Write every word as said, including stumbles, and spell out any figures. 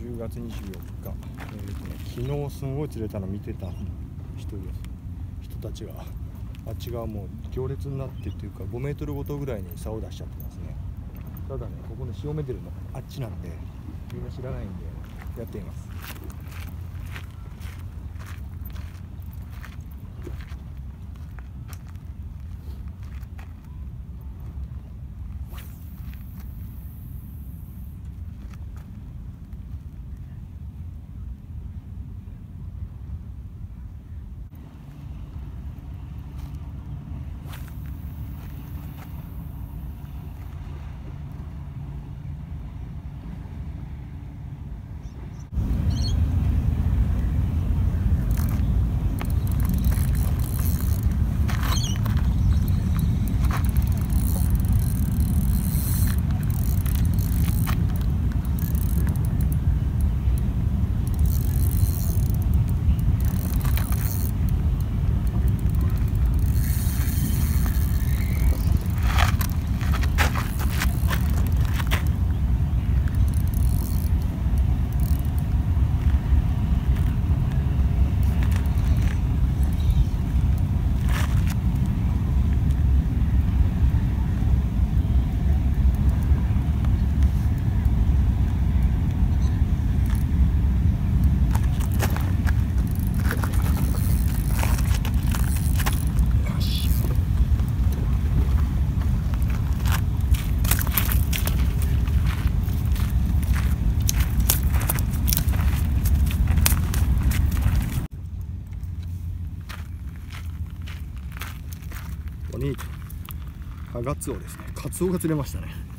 じゅうがつにじゅうよっか、えーとね、昨日すごい釣れたの見てた人です人たちがあっち側もう行列になってっていうかごメートルごとぐらいに竿を出しちゃってますね。ただね、ここの潮目出るのあっちなんでみんな知らないんでやっています。お兄ちゃん、ハガツオですね。カツオが釣れましたね。